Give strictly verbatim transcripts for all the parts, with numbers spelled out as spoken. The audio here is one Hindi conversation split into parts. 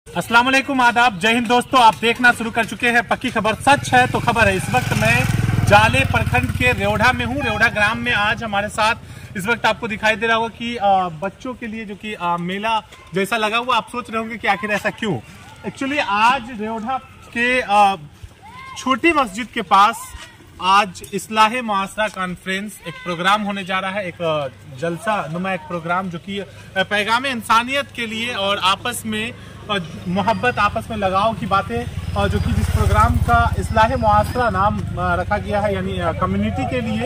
अस्सलाम वालेकुम, आदाब, जय हिंद दोस्तों। आप देखना शुरू कर चुके हैं पक्की खबर। सच है तो खबर है। इस वक्त मैं जाले प्रखंड के रेवढ़ा में हूँ। रेवढ़ा ग्राम में आज हमारे साथ इस वक्त आपको दिखाई दे रहा होगा कि आ, बच्चों के लिए जो कि आ, मेला जैसा लगा हुआ। आप सोच रहे होंगे कि आखिर ऐसा क्यों। एक्चुअली आज रेवढ़ा के आ, छोटी मस्जिद के पास आज इस्लाहे मुआसरा कॉन्फ्रेंस एक प्रोग्राम होने जा रहा है। एक जलसा नुमा एक प्रोग्राम जो कि पैगाम इंसानियत के लिए और आपस में मोहब्बत, आपस में लगाव की बातें, और जो कि जिस प्रोग्राम का इस्लाहे मुआसरा नाम रखा गया है, यानी कम्युनिटी के लिए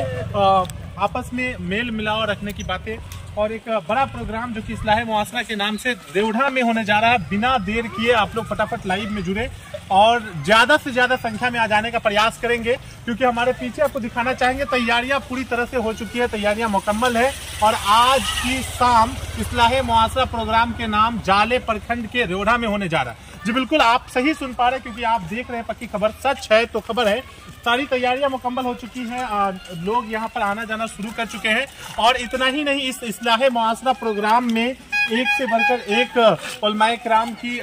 आपस में मेल मिलाव रखने की बातें, और एक बड़ा प्रोग्राम जो कि इस्लाहे मुआसरा के नाम से रेवढ़ा में होने जा रहा है। बिना देर किए आप लोग फटाफट लाइव में जुड़े और ज्यादा से ज्यादा संख्या में आ जाने का प्रयास करेंगे, क्योंकि हमारे पीछे आपको दिखाना चाहेंगे तैयारियां पूरी तरह से हो चुकी है, तैयारियां मुकम्मल है। और आज की शाम इस्लाहे मुआसरा प्रोग्राम के नाम जाले प्रखंड के रेवढ़ा में होने जा रहा है। जी बिल्कुल, आप सही सुन पा रहे हैं, क्योंकि आप देख रहे हैं पक्की खबर। सच है तो खबर है। सारी तैयारियां मुकम्मल हो चुकी हैं, लोग यहां पर आना जाना शुरू कर चुके हैं। और इतना ही नहीं, इस इस्लाहे मुआसरा प्रोग्राम में एक से बढ़कर एक उलमाए किराम की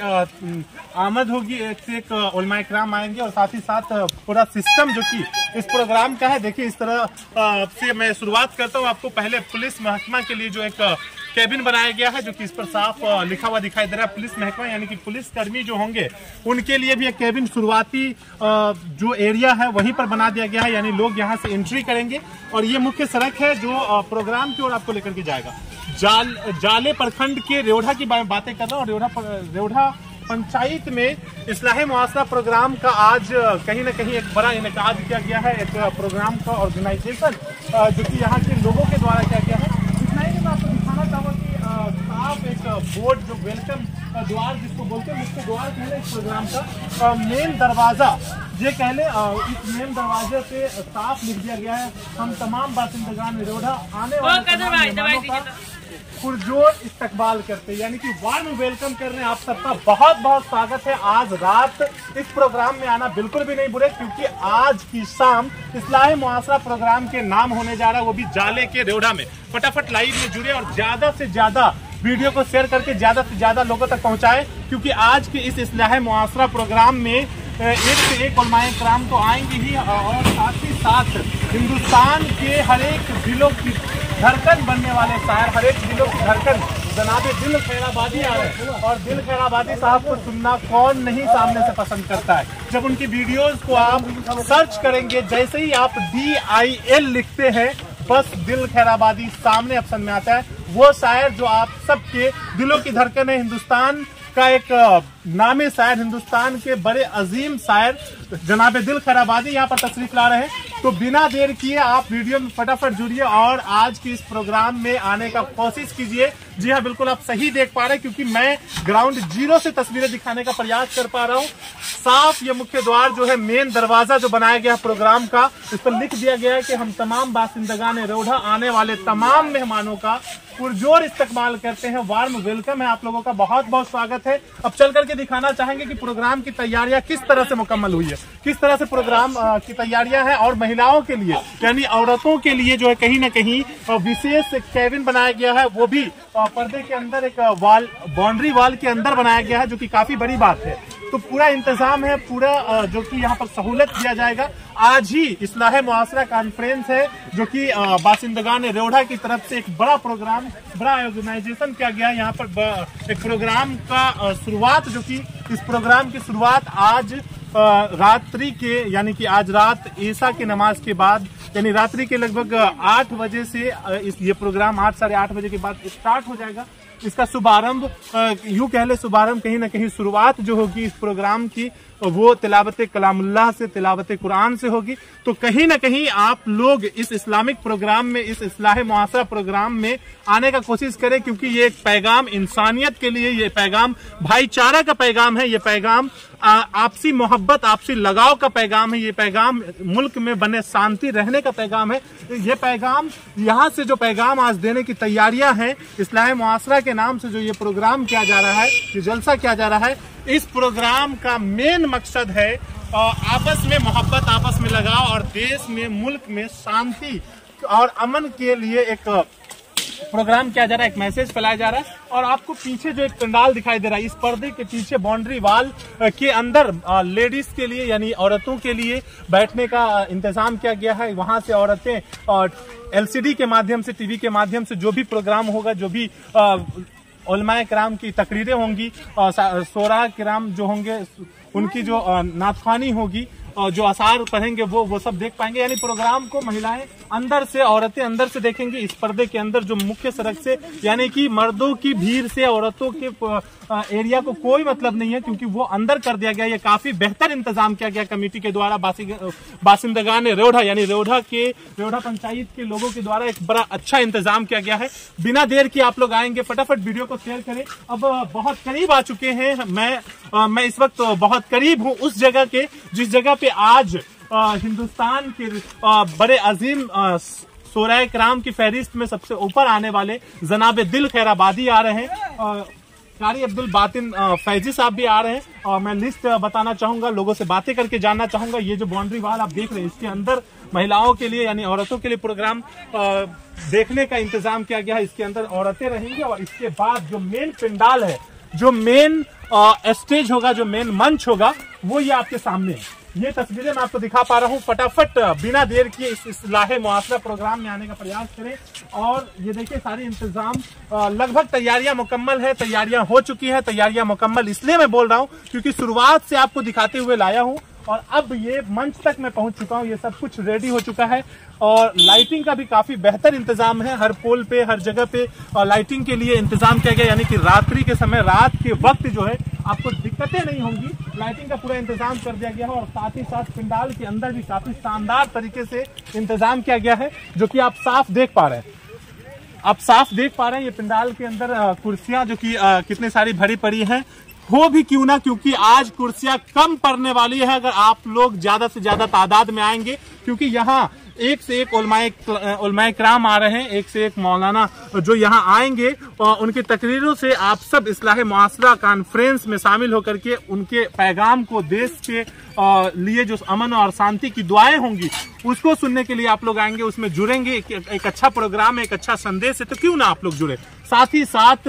आमद होगी, एक से एक उलमाए किराम आएंगे, और साथ ही साथ पूरा सिस्टम जो कि इस प्रोग्राम का है। देखिए, इस तरह से मैं शुरुआत करता हूँ। आपको पहले पुलिस महकमा के लिए जो एक कैबिन बनाया गया है, जो कि इस पर साफ लिखा हुआ दिखाई दे रहा है पुलिस महकमा, यानी कि पुलिस कर्मी जो होंगे उनके लिए भी एक कैबिन शुरुआती जो एरिया है वहीं पर बना दिया गया है, यानी लोग यहां से एंट्री करेंगे। और ये मुख्य सड़क है जो प्रोग्राम की ओर आपको लेकर के जाएगा। जाल जाले प्रखंड के रेवढ़ा की बातें कर रहा हूँ। रेवढ़ा रेवढ़ा पंचायत में इस्लाहे मुआसरा प्रोग्राम का आज कहीं ना कहीं एक बड़ा इनेकाद किया गया है, एक प्रोग्राम का ऑर्गेनाइजेशन जो कि यहाँ के लोगों के द्वारा किया गया है। इतना ही मैं आपको दिखाना चाहूँगा कि साफ एक बोर्ड जो वेलकम द्वार जिसको बोलते हैं, मुख्य द्वार कहले इस प्रोग्राम का मेन दरवाजा ये कहले, इस मेन दरवाजे पे साफ लिख दिया गया है, हम तमाम बासिंदगान रेवढ़ा आने वाले पुरजोर इस्तकबाल करते, यानी कि वार्म वेलकम कर रहे हैं। आप सबका बहुत बहुत स्वागत है। आज रात इस प्रोग्राम में आना बिल्कुल भी नहीं बुरे, क्योंकि आज की शाम इस्लाहे मुआसरा प्रोग्राम के नाम होने जा रहा है, वो भी जाले के रेवढ़ा में। फटाफट लाइव में जुड़े और ज्यादा से ज्यादा वीडियो को शेयर करके ज्यादा से ज्यादा लोगों तक पहुंचाएं, क्योंकि आज के इस इस्लाहे मुआसरा प्रोग्राम में एक से एक उलमाए किराम तो आएंगे ही, और साथ ही साथ हिंदुस्तान के हर एक दिलों की धड़कन बनने वाले शायर, हर एक दिलों की धड़कन जनाबे दिल खैराबादी आ रहे हैं। और दिल खैराबादी साहब को सुनना कौन नहीं सामने से पसंद करता है। जब उनकी वीडियोस को आप सर्च करेंगे, जैसे ही आप डी आई एल लिखते हैं, बस दिल खैराबादी सामने ऑप्शन में आता है। वो शायर जो आप सबके दिलों की धड़कन है, हिंदुस्तान का एक नामी शायर, हिंदुस्तान के बड़े अजीम शायर जनाबे दिल खैराबादी यहाँ पर तशरीफ ला रहे हैं। तो बिना देर किए आप वीडियो में फटाफट जुड़िए और आज की इस प्रोग्राम में आने का कोशिश कीजिए। जी हाँ, बिल्कुल आप सही देख पा रहे हैं, क्योंकि मैं ग्राउंड जीरो से तस्वीरें दिखाने का प्रयास कर पा रहा हूँ। साफ ये मुख्य द्वार जो है, मेन दरवाजा जो बनाया गया प्रोग्राम का, इस पर लिख दिया गया है कि हम तमाम बासिंदगान रेवढ़ा आने वाले तमाम मेहमानों का पुरजोर इस्तकबाल करते हैं, वार्म वेलकम है। आप लोगों का बहुत बहुत स्वागत है। अब चल करके दिखाना चाहेंगे कि प्रोग्राम की तैयारियां किस तरह से मुकम्मल हुई है, किस तरह से प्रोग्राम की तैयारियां हैं। और महिलाओं के लिए, यानी औरतों के लिए जो है कहीं ना कहीं विशेष कैबिन बनाया गया है, वो भी पर्दे के अंदर एक वाल, बाउंड्री वाल के अंदर बनाया गया है, जो कि काफी बड़ी बात है। तो पूरा इंतजाम है, पूरा जो कि यहाँ पर सहूलत दिया जाएगा। आज ही इस्लाहे मुआसरा कॉन्फ्रेंस है, जो कि बासिंदगान रेवढ़ा की तरफ से एक बड़ा प्रोग्राम, बड़ा ऑर्गेनाइजेशन किया गया है। यहाँ पर एक प्रोग्राम का शुरुआत, जो कि इस प्रोग्राम की शुरुआत आज रात्रि के, यानी कि आज रात ईशा की नमाज के बाद, यानी रात्रि के लगभग आठ बजे से इस ये प्रोग्राम आठ साढ़े आठ बजे के बाद स्टार्ट हो जाएगा। इसका शुभारंभ, यूं कह ले शुभारंभ कहीं ना कहीं शुरुआत जो होगी इस प्रोग्राम की, वो तिलावत कलामुल्लाह से, तिलावत कुरान से होगी। तो कहीं ना कहीं आप लोग इस इस्लामिक प्रोग्राम में, इस इस्लाहे मुआसरा प्रोग्राम में आने का कोशिश करें, क्योंकि ये एक पैगाम इंसानियत के लिए, ये पैगाम भाईचारा का पैगाम है, ये पैगाम आपसी मोहब्बत, आपसी लगाव का पैगाम है, ये पैगाम मुल्क में बने शांति रहने का पैगाम है। ये पैगाम, यहाँ से जो पैगाम आज देने की तैयारियां हैं, इस्लाहे मुआसरा के नाम से जो ये प्रोग्राम किया जा रहा है, ये जलसा किया जा रहा है, इस प्रोग्राम का मेन मकसद है आपस में मोहब्बत, आपस में लगाव, और देश में, मुल्क में शांति और अमन के लिए एक प्रोग्राम किया जा रहा है, एक मैसेज फैलाया जा रहा है। और आपको पीछे जो एक पंडाल दिखाई दे रहा है, इस पर्दे के पीछे बाउंड्री वाल के अंदर लेडीज के लिए यानी औरतों के लिए बैठने का इंतजाम किया गया है। वहां से औरतें एलसीडी के माध्यम से, टीवी के माध्यम से जो भी प्रोग्राम होगा, जो भी उलमाए किराम की तकरीरें होंगी, सोरा किराम जो होंगे उनकी जो नाथखानी होगी, जो आसार पढ़ेंगे वो वो सब देख पाएंगे। यानी प्रोग्राम को महिलाएं अंदर से, औरतें अंदर से देखेंगी। इस पर्दे के अंदर जो मुख्य सड़क से, यानी कि मर्दों की भीड़ से औरतों के एरिया को कोई मतलब नहीं है, क्योंकि वो अंदर कर दिया गया। ये काफी बेहतर इंतजाम किया गया कमेटी के द्वारा। बासिंदगान रेवढ़ा यानी रेवढ़ा के रेवढ़ा पंचायत के लोगों के द्वारा एक बड़ा अच्छा इंतजाम किया गया है। बिना देर के आप लोग आएंगे, फटाफट वीडियो को शेयर करें। अब बहुत करीब आ चुके हैं, मैं मैं इस वक्त बहुत करीब हूँ उस जगह के जिस जगह पे आज आ, हिंदुस्तान के आ, बड़े अजीम सोराय किराम की फहरिस्त में सबसे ऊपर आने वाले जनाब दिल खैराबादी आ रहे हैं। कारी अब्दुल बातिन फैजी साहब भी आ रहे हैं। और मैं लिस्ट बताना चाहूंगा, लोगों से बातें करके जानना चाहूंगा। ये जो बाउंड्री वाल आप देख रहे हैं, इसके अंदर महिलाओं के लिए यानी औरतों के लिए प्रोग्राम आ, देखने का इंतजाम किया गया है। इसके अंदर औरतें रहेंगी और इसके बाद जो मेन पंडाल है, जो मेन स्टेज होगा, जो मेन मंच होगा, वो ये आपके सामने है। ये तस्वीरें मैं आपको दिखा पा रहा हूँ। फटाफट बिना देर किए इस इस्लाहे मुआसरा प्रोग्राम में आने का प्रयास करें। और ये देखिए सारे इंतजाम, लगभग तैयारियां मुकम्मल है, तैयारियां हो चुकी है। तैयारियां मुकम्मल इसलिए मैं बोल रहा हूँ क्योंकि शुरुआत से आपको दिखाते हुए लाया हूँ और अब ये मंच तक मैं पहुंच चुका हूँ। ये सब कुछ रेडी हो चुका है और लाइटिंग का भी काफी बेहतर इंतजाम है। हर पोल पे, हर जगह पे लाइटिंग के लिए इंतजाम किया गया, यानी कि रात्रि के समय, रात के वक्त जो है आपको दिक्कतें नहीं होंगी। लाइटिंग का पूरा इंतजाम कर दिया गया है और साथ ही साथ पंडाल के अंदर भी काफी शानदार तरीके से इंतजाम किया गया है, जो कि आप साफ देख पा रहे हैं। आप साफ देख पा रहे हैं ये पंडाल के अंदर कुर्सियां जो कि कितनी सारी भरी पड़ी हैं। हो भी क्यों ना, क्योंकि आज कुर्सियां कम पड़ने वाली है अगर आप लोग ज्यादा से ज्यादा तादाद में आएंगे, क्योंकि यहाँ एक से एक उलमाए उलमाए किराम आ रहे हैं, एक से एक मौलाना जो यहाँ आएंगे और उनकी तकरीरों से आप सब इस्लाह मुआसरा कॉन्फ्रेंस में शामिल होकर के उनके पैगाम को, देश के लिए जो अमन और शांति की दुआएं होंगी उसको सुनने के लिए आप लोग आएंगे, उसमें जुड़ेंगे। एक, एक अच्छा प्रोग्राम है, एक अच्छा संदेश है, तो क्यों ना आप लोग जुड़े। साथ ही साथ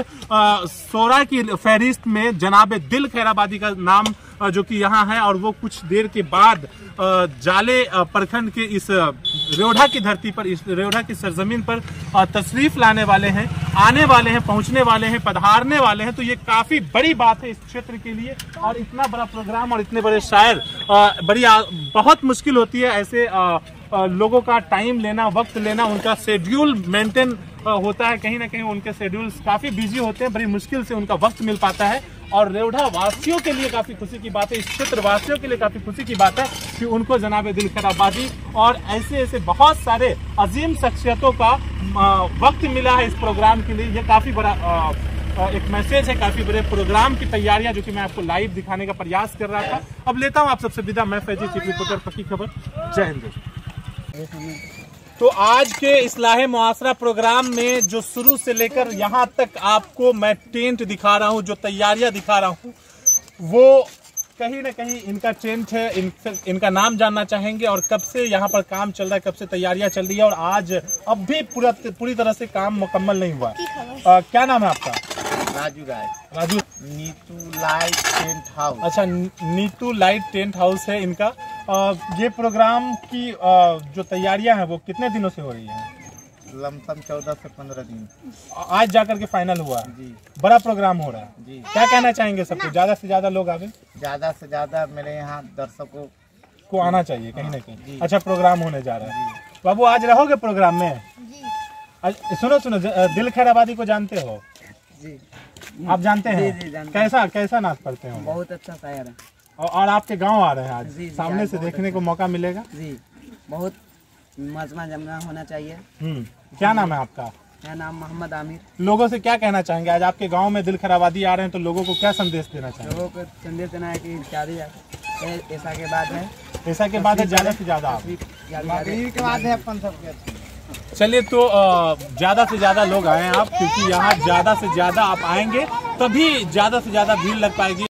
सोरा की फहरिस्त में जनाब दिल खैराबादी का नाम जो कि यहाँ है और वो कुछ देर के बाद जाले प्रखंड के इस रेवढ़ा की धरती पर, इस रेवढ़ा की सरजमीन पर तशरीफ लाने वाले हैं, आने वाले हैं, पहुंचने वाले हैं, पधारने वाले हैं। तो ये काफी बड़ी बात है इस क्षेत्र के लिए। और इतना बड़ा प्रोग्राम और इतने बड़े शायर, बड़ी बहुत मुश्किल होती है ऐसे लोगों का टाइम लेना, वक्त लेना, उनका शेड्यूल मेंटेन होता है। कहीं ना कहीं उनके शेड्यूल्स काफी बिजी होते हैं, बड़ी मुश्किल से उनका वक्त मिल पाता है। और रेवढ़ा वासियों के लिए काफी खुशी की बात है, इस क्षेत्र वासियों के लिए काफी खुशी की बात है कि उनको जनाब दिल खैराबादी और ऐसे ऐसे बहुत सारे अजीम शख्सियतों का वक्त मिला है इस प्रोग्राम के लिए। ये काफी बड़ा एक मैसेज है, काफी बड़े प्रोग्राम की तैयारियां जो कि मैं आपको लाइव दिखाने का प्रयास कर रहा था। अब लेता हूं आप सबसे विदा, मैं फैजी, चीफ रिपोर्टर, पक्की खबर। जय हिंद। तो आज के इस्लाह मुआसरा प्रोग्राम में जो शुरू से लेकर यहाँ तक आपको मैं टेंट दिखा रहा हूँ, जो तैयारियां दिखा रहा हूँ, वो कहीं ना कहीं इनका टेंट है। इन, इनका नाम जानना चाहेंगे और कब से यहाँ पर काम चल रहा है, कब से तैयारियां चल रही है और आज अब भी पूरा पूरी तरह से काम मुकम्मल नहीं हुआ। आ, क्या नाम है आपका? Raju Rai. Raju. Neetu light tent house. अच्छा, नीतू लाइट टेंट हाउस है इनका। आ, ये प्रोग्राम की आ, जो तैयारियां हैं वो कितने दिनों से हो रही हैं? लमसम चौदह से पंद्रह दिन। आज जाकर के फाइनल हुआ जी। बड़ा प्रोग्राम हो रहा है जी। क्या कहना चाहेंगे सबको? ज्यादा से ज्यादा लोग आगे, ज्यादा से ज्यादा मेरे यहाँ दर्शकों को आना चाहिए कहीं ना कहीं। अच्छा प्रोग्राम होने जा रहा है। बाबू आज रहोगे प्रोग्राम में? जी। सुनो सुनो, दिल खैराबादी को जानते हो? जी। आप जानते हैं? जी, जी, जानते कैसा कैसा नाच करते हो? बहुत अच्छा शायर है। और, और आपके गांव आ रहे हैं आज? जी, जी, सामने से देखने को मौका मिलेगा जी। बहुत मजमा जमना होना चाहिए। हम्म क्या नाम है आपका? मेरा नाम मोहम्मद आमिर। लोगों से क्या कहना चाहेंगे? आज आपके गांव में दिल खैराबादी आ रहे हैं तो लोगों को क्या संदेश देना चाहेंगे? लोगों को संदेश देना है कि शादी ऐसा के बाद है, ऐसा के बाद है ज्यादा से ज्यादा के बाद है अपन सबके। चलिए, तो ज्यादा से ज्यादा लोग आए आप, क्योंकि यहाँ ज्यादा से ज्यादा आप आएंगे तभी ज्यादा से ज्यादा भीड़ लग पाएगी।